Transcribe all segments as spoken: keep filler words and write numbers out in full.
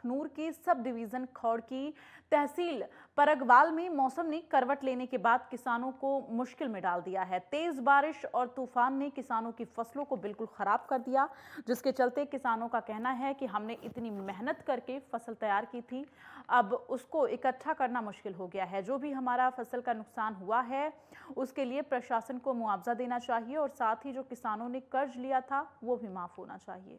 अखनूर के sub division Khour की तहसील परगवाल में मौसम ने करवट लेने के बाद किसानों को मुश्किल में डाल दिया है। तेज बारिश और तूफान ने किसानों की फसलों को बिल्कुल खराब कर दिया, जिसके चलते किसानों का कहना है कि हमने इतनी मेहनत करके फसल तैयार की थी, अब उसको इकट्ठा करना मुश्किल हो गया है। जो भी हमारा फसल का नुकसान हुआ है उसके लिए प्रशासन को मुआवजा देना चाहिए और साथ ही जो किसानों ने कर्ज लिया था वो भी माफ होना चाहिए।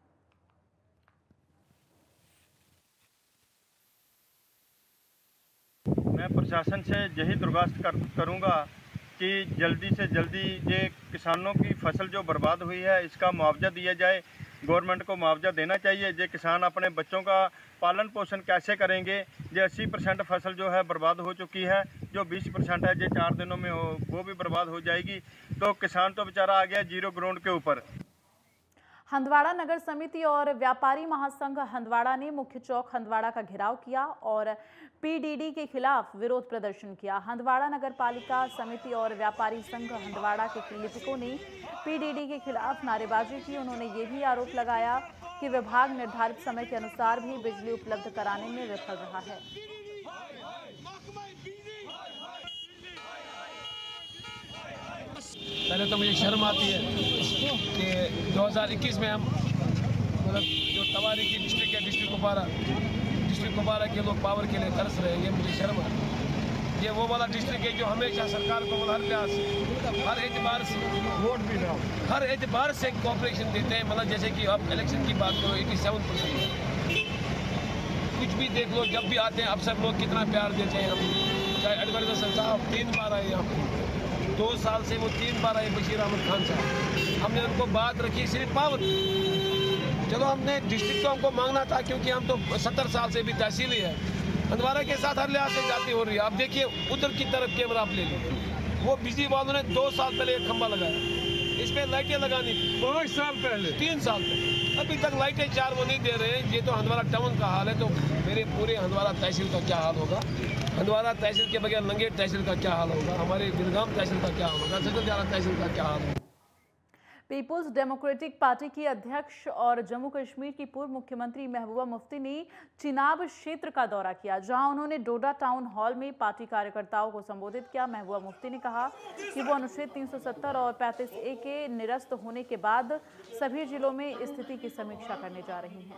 मैं प्रशासन से यही दरख्वास्त कर, करूंगा कि जल्दी से जल्दी ये किसानों की फसल जो बर्बाद हुई है इसका मुआवजा दिया जाए। गवर्नमेंट को मुआवजा देना चाहिए। ये किसान अपने बच्चों का पालन पोषण कैसे करेंगे? ये अस्सी परसेंट फसल जो है बर्बाद हो चुकी है, जो बीस परसेंट है ये चार दिनों में हो वो भी बर्बाद हो जाएगी। तो किसान तो बेचारा आ गया जीरो ग्राउंड के ऊपर। हंदवाड़ा नगर समिति और व्यापारी महासंघ हंदवाड़ा ने मुख्य चौक हंदवाड़ा का घेराव किया और पीडीडी के खिलाफ विरोध प्रदर्शन किया। हंदवाड़ा नगर पालिका समिति और व्यापारी संघ हंदवाड़ा के लिपिकों ने पीडीडी के खिलाफ नारेबाजी की। उन्होंने ये भी आरोप लगाया कि विभाग निर्धारित समय के अनुसार भी बिजली उपलब्ध कराने में विफल रहा है। पहले तो मुझे शर्म आती है कि दो हज़ार इक्कीस में हम मतलब जो तवारी की डिस्ट्रिक्ट है, डिस्ट्रिक्ट कुपवारा डिस्ट्रिक्ट कुपवारा के लोग पावर के लिए तरस रहे हैं। ये मुझे शर्म है। ये वो वाला डिस्ट्रिक्ट है जो हमेशा सरकार को हर लिहाज से हर एतबार से वोट भी हर एतबार से कोऑपरेशन देते हैं। मतलब जैसे कि आप इलेक्शन की बात करो एटी सेवन परसेंट कुछ भी देख लो, जब भी आते हैं अफसर लोग कितना प्यार देते हैं। हम चाहे एडवाइजर साहब तीन बार आए यहाँ पर, दो साल से वो तीन बार आए बशीर अहमद खान साहब, हमने उनको बात रखी सिर्फ पावर। चलो हमने डिस्ट्रिक्ट को हमको मांगना था क्योंकि हम तो सत्तर साल से भी तहसीली है। हंदवाड़ा के साथ हर लिहाज से जाती हो रही है। अब देखिए उधर की तरफ कैमरा आप ले लीजिए, वो बिजली वालों ने दो साल पहले एक खंभा लगाया, इसमें लाइटें लगानी थी पाँच साल पहले तीन साल पहले, अभी तक लाइटें चार वो नहीं दे रहे हैं। ये तो हंदवाड़ा टाउन का हाल है, तो मेरे पूरे हंदवाड़ा तहसील का क्या हाल होगा? हंदवाड़ा तहसील के बगैर लंगेट तहसील का क्या हाल होगा? हमारे गिरगाम तहसील का क्या हाल होगा? सदरजारा तहसील का क्या हाल होगा? पीपुल्स डेमोक्रेटिक पार्टी की अध्यक्ष और जम्मू कश्मीर की पूर्व मुख्यमंत्री महबूबा मुफ्ती ने चिनाब क्षेत्र का दौरा किया, जहां उन्होंने डोडा टाउन हॉल में पार्टी कार्यकर्ताओं को संबोधित किया। महबूबा मुफ्ती ने कहा कि वो अनुच्छेद तीन सौ सत्तर और पैंतीस ए के निरस्त होने के बाद सभी जिलों में स्थिति की समीक्षा करने जा रही हैं।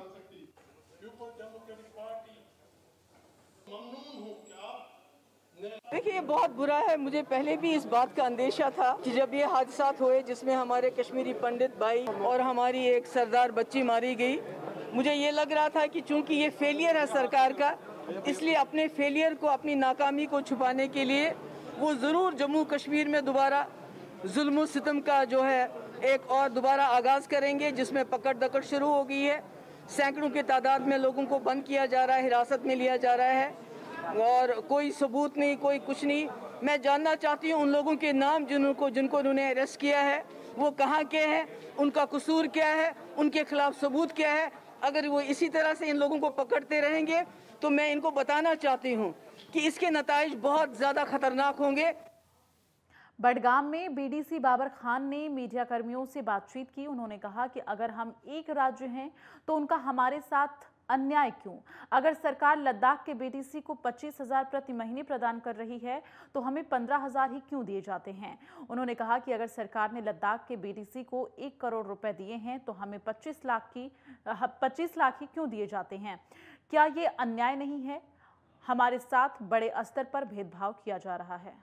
देखिए, ये बहुत बुरा है। मुझे पहले भी इस बात का अंदेशा था कि जब ये हादसात हुए जिसमें हमारे कश्मीरी पंडित भाई और हमारी एक सरदार बच्ची मारी गई, मुझे ये लग रहा था कि चूंकि ये फेलियर है सरकार का, इसलिए अपने फेलियर को, अपनी नाकामी को छुपाने के लिए वो ज़रूर जम्मू कश्मीर में दोबारा जुल्म सितम का जो है एक और दोबारा आगाज़ करेंगे, जिसमें पकड़ दकड़ शुरू हो गई है। सैकड़ों की तादाद में लोगों को बंद किया जा रहा है, हिरासत में लिया जा रहा है और कोई सबूत नहीं, कोई कुछ नहीं। मैं जानना चाहती हूँ उन लोगों के नाम जिनको जिनको उन्होंने अरेस्ट किया है, वो कहाँ के हैं, उनका कसूर क्या है, उनके खिलाफ सबूत क्या है। अगर वो इसी तरह से इन लोगों को पकड़ते रहेंगे तो मैं इनको बताना चाहती हूँ कि इसके नताइज बहुत ज़्यादा खतरनाक होंगे। बडगाम में बीडीसी बाबर खान ने मीडिया कर्मियों से बातचीत की। उन्होंने कहा कि अगर हम एक राज्य हैं तो उनका हमारे साथ अन्याय क्यों? अगर सरकार लद्दाख के बीडीसी को पच्चीस हजार प्रति महीने प्रदान कर रही है तो हमें पंद्रह हजार ही क्यों दिए जाते हैं? उन्होंने कहा कि अगर सरकार ने लद्दाख के बीडीसी को एक करोड़ रुपए दिए हैं तो हमें पच्चीस लाख की पच्चीस लाख ही क्यों दिए जाते हैं? क्या ये अन्याय नहीं है? हमारे साथ बड़े स्तर पर भेदभाव किया जा रहा है।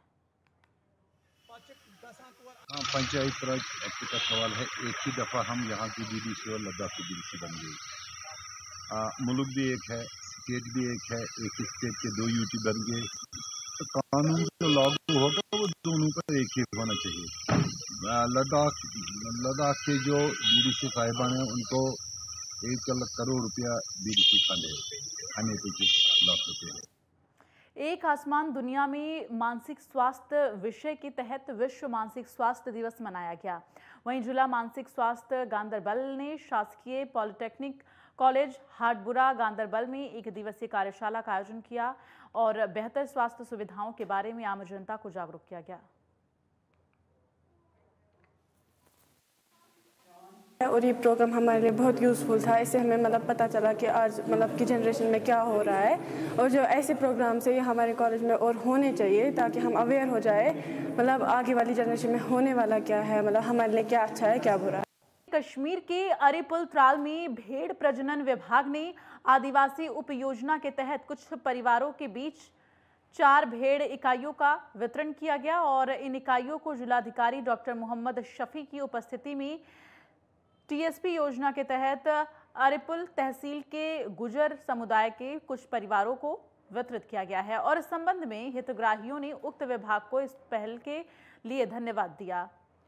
हाँ, पंचायत राज एक्ट का सवाल है। एक ही दफ़ा हम यहाँ की बीडीसी और लद्दाख की बीडीसी बन गई। मुल्क भी एक है, स्टेट भी एक है, एक स्टेट के दो यूटी बन गए। तो कानून जो लागू होगा वो दोनों का एक ही होना चाहिए। लद्दाख लद्दाख के जो बीडीसी साहिबान हैं उनको एक करोड़ रुपया बीडीसी फंड है, खाने पीछे लाख रुपये है। एक आसमान दुनिया में मानसिक स्वास्थ्य विषय के तहत विश्व मानसिक स्वास्थ्य दिवस मनाया गया। वहीं जिला मानसिक स्वास्थ्य गांदरबल ने शासकीय पॉलिटेक्निक कॉलेज हाटपुरा गांदरबल में एक दिवसीय कार्यशाला का आयोजन किया और बेहतर स्वास्थ्य सुविधाओं के बारे में आम जनता को जागरूक किया गया। और ये प्रोग्राम हमारे लिए बहुत यूज़फुल था। इससे हमें मतलब पता चला कि आज मतलब की जनरेशन में क्या हो रहा है, और जो ऐसे प्रोग्राम से हमारे कॉलेज में और होने चाहिए ताकि हम अवेयर हो जाए मतलब आगे वाली जनरेशन में होने वाला क्या है, मतलब हमारे लिए क्या अच्छा है क्या बुरा है। कश्मीर के अरेपुल त्राल में भेड़ प्रजनन विभाग ने आदिवासी उप योजना के तहत कुछ परिवारों के बीच चार भेड़ इकाइयों का वितरण किया गया और इन इकाइयों को जिलाधिकारी डॉक्टर मोहम्मद शफी की उपस्थिति में टीएसपी योजना के तहत अरेपुल तहसील के गुजर समुदाय के कुछ परिवारों को वितरित किया गया है और इस संबंध में हितग्राहियों ने उक्त विभाग को इस पहल के लिए धन्यवाद दिया।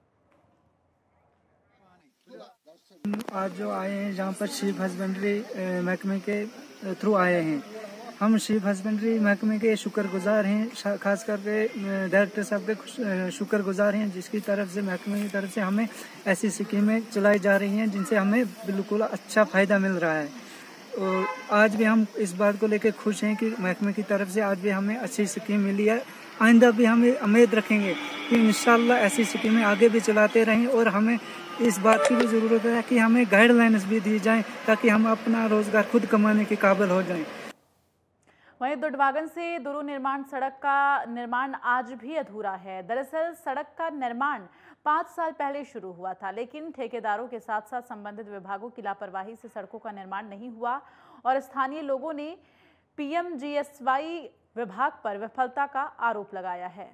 आज जो आए हैं जहाँ पर शीप हस्बेंड्री महकमे के थ्रू आए हैं, हम शीप हस्बेंड्री महकमे के शुक्रगुजार हैं, खास करके डायरेक्टर साहब के शुक्रगुजार हैं जिसकी तरफ से महकमे की तरफ से हमें ऐसी स्कीमें चलाई जा रही हैं जिनसे हमें बिल्कुल अच्छा फ़ायदा मिल रहा है। और आज भी हम इस बात को लेकर खुश हैं कि महकमे की तरफ से आज भी हमें अच्छी स्कीम मिली है। आइंदा भी हम उम्मीद रखेंगे कि इंशाल्लाह ऐसी स्कीमें आगे भी चलाते रहें और हमें इस बात की भी ज़रूरत है कि हमें गाइडलाइंस भी दी जाएं ताकि हम अपना रोज़गार खुद कमाने के काबिल हो जाएं। वहीं दुडवागन से दुरु निर्माण सड़क का निर्माण आज भी अधूरा है। दरअसल सड़क का निर्माण पाँच साल पहले शुरू हुआ था, लेकिन ठेकेदारों के साथ साथ संबंधित विभागों की लापरवाही से सड़कों का निर्माण नहीं हुआ और स्थानीय लोगों ने पीएमजीएसवाई विभाग पर विफलता का आरोप लगाया है।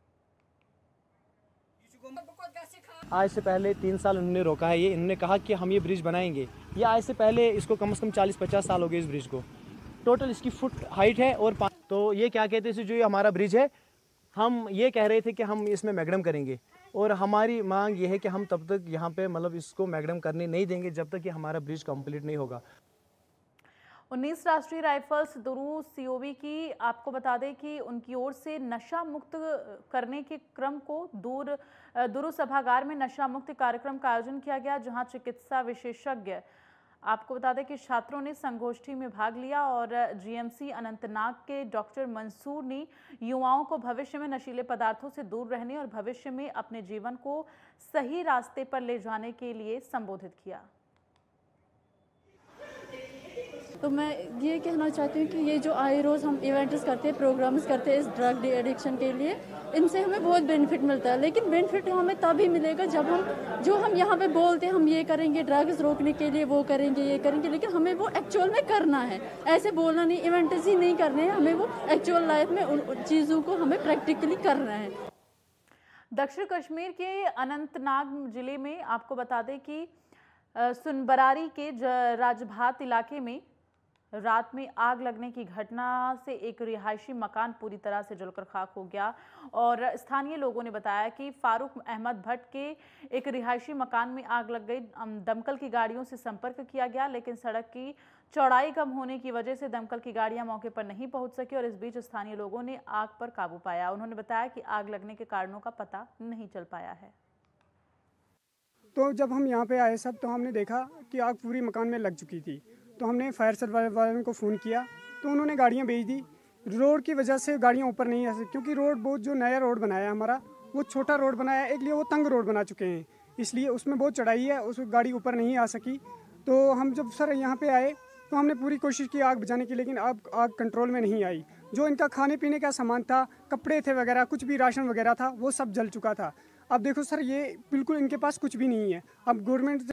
आज से पहले तीन साल उन्होंने रोका है ये, इन्होंने कहा कि हम ये ब्रिज बनाएंगे। ये आज से पहले इसको कम से कम चालीस पचास साल हो गए इस ब्रिज को। टोटल इसकी फुट हाइट है और तो ये क्या कहते हैं जो ये हमारा ब्रिज है, हम ये कह रहे थे कि हम इसमें मैगडम करेंगे और हमारी मांग ये है कि हम तब तक यहाँ पे मतलब इसको मैगडम करने नहीं देंगे जब तक कि हमारा ब्रिज कंप्लीट नहीं होगा। उन्नीस राष्ट्रीय राइफल्स दुरु सीओबी की आपको बता दें कि उनकी ओर से नशा मुक्त करने के क्रम को दूर दुरु सभागार में नशा मुक्त कार्यक्रम का आयोजन किया गया, जहां चिकित्सा विशेषज्ञ आपको बता दें कि छात्रों ने संगोष्ठी में भाग लिया और जीएमसी अनंतनाग के डॉक्टर मंसूर ने युवाओं को भविष्य में नशीले पदार्थों से दूर रहने और भविष्य में अपने जीवन को सही रास्ते पर ले जाने के लिए संबोधित किया। तो मैं ये कहना चाहती हूँ कि ये जो आए रोज़ हम इवेंट्स करते हैं, प्रोग्राम्स करते हैं इस ड्रग एडिक्शन के लिए, इनसे हमें बहुत बेनिफिट मिलता है। लेकिन बेनिफिट हमें तभी मिलेगा जब हम जो हम यहाँ पे बोलते हैं हम ये करेंगे ड्रग्स रोकने के लिए, वो करेंगे ये करेंगे, लेकिन हमें वो एक्चुअल में करना है। ऐसे बोलना नहीं, इवेंट्स ही नहीं करने हैं, हमें वो एक्चुअल लाइफ में उन चीज़ों को हमें प्रैक्टिकली करना है। दक्षिण कश्मीर के अनंतनाग जिले में आपको बता दें कि सुनबरारी के राजभात इलाके में रात में आग लगने की घटना से एक रिहायशी मकान पूरी तरह से जलकर खाक हो गया और स्थानीय लोगों ने बताया कि फारूक अहमद भट्ट के एक रिहायशी मकान में आग लग गई। दमकल की गाड़ियों से संपर्क किया गया, लेकिन सड़क की चौड़ाई कम होने की वजह से दमकल की गाड़ियां मौके पर नहीं पहुंच सकी और इस बीच स्थानीय लोगों ने आग पर काबू पाया। उन्होंने बताया कि आग लगने के कारणों का पता नहीं चल पाया है। तो जब हम यहाँ पे आए सब, तो हमने देखा कि आग पूरी मकान में लग चुकी थी। तो हमने फायर सर्विस वालों को फ़ोन किया तो उन्होंने गाड़ियाँ भेज दी। रोड की वजह से गाड़ियाँ ऊपर नहीं आ सकती क्योंकि रोड बहुत जो नया रोड बनाया हमारा वो छोटा रोड बनाया, एक लिए वो तंग रोड बना चुके हैं, इसलिए उसमें बहुत चढ़ाई है, उस गाड़ी ऊपर नहीं आ सकी। तो हम जब सर यहाँ पे आए तो हमने पूरी कोशिश की आग बुझाने की, लेकिन आग आग कंट्रोल में नहीं आई। जो इनका खाने पीने का सामान था, कपड़े थे वगैरह, कुछ भी राशन वगैरह था, वो सब जल चुका था। अब देखो सर, ये बिल्कुल इनके पास कुछ भी नहीं है। अब गवर्नमेंट